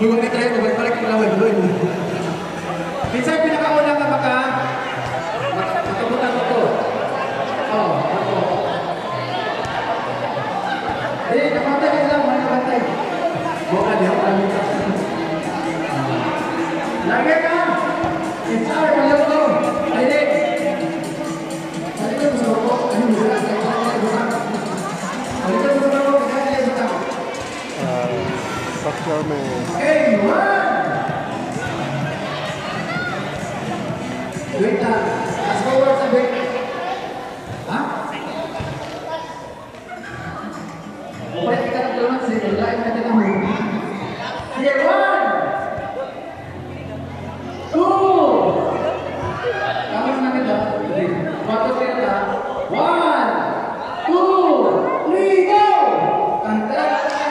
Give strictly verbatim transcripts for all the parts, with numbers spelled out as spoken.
Huwag na tayo, balik-balik yung laway doon. Minsan pinakauna ka baka makabutan mo to. Oo, ako. Eh, nakatay ka lang, nakatay. Bukan niya, kami ka. Lagi ka! Insar, paliw ko! Aydik! Paliw mo sa bako. Ano mo sila? Paliw mo sa bako. Kaya sa bako. Picture mo. Okay, one! Wait na. Fast forward sa wait. Ha? Balik kita ng tulungan sa ito. Lain natin ang huli. Sige, one! Two! Tama na kita. Bato kita. One! Two! Three, go! Kanta!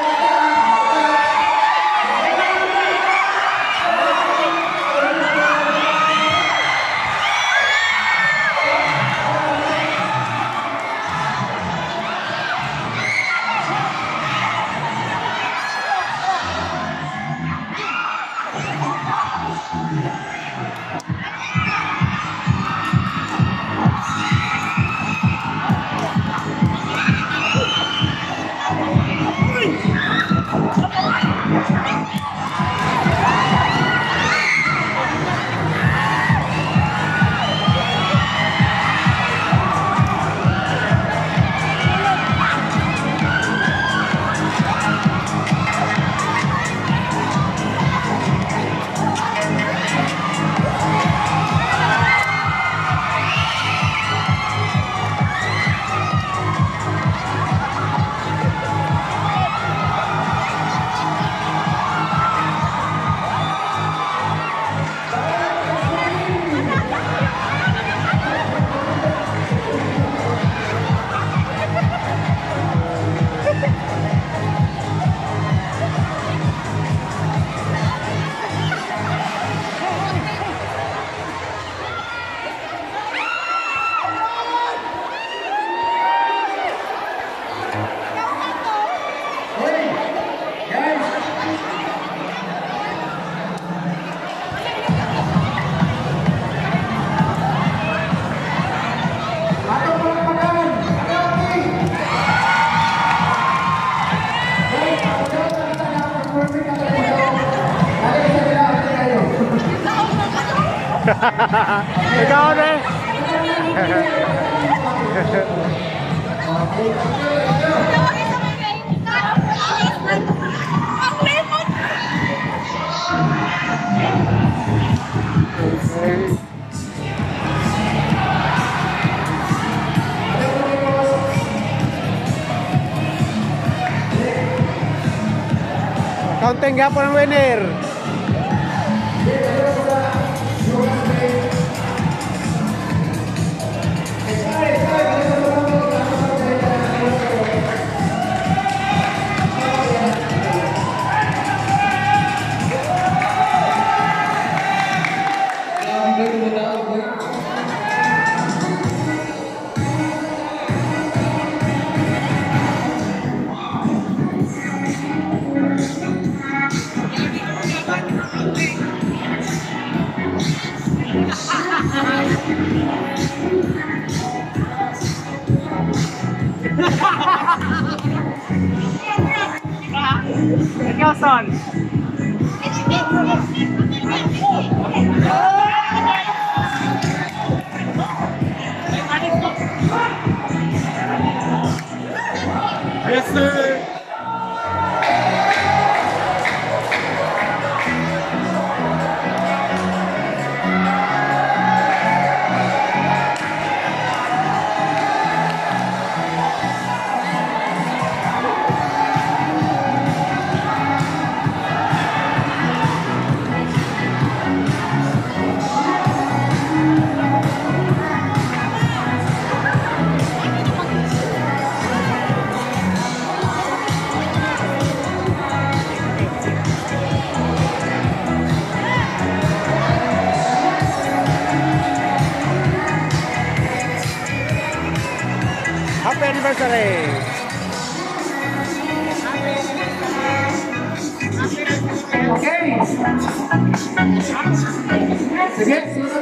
Ikaw na eh. Counting nga po ng winner. Ikaw, son. Yes, sir. Happy anniversary! Okay. Sige, sunod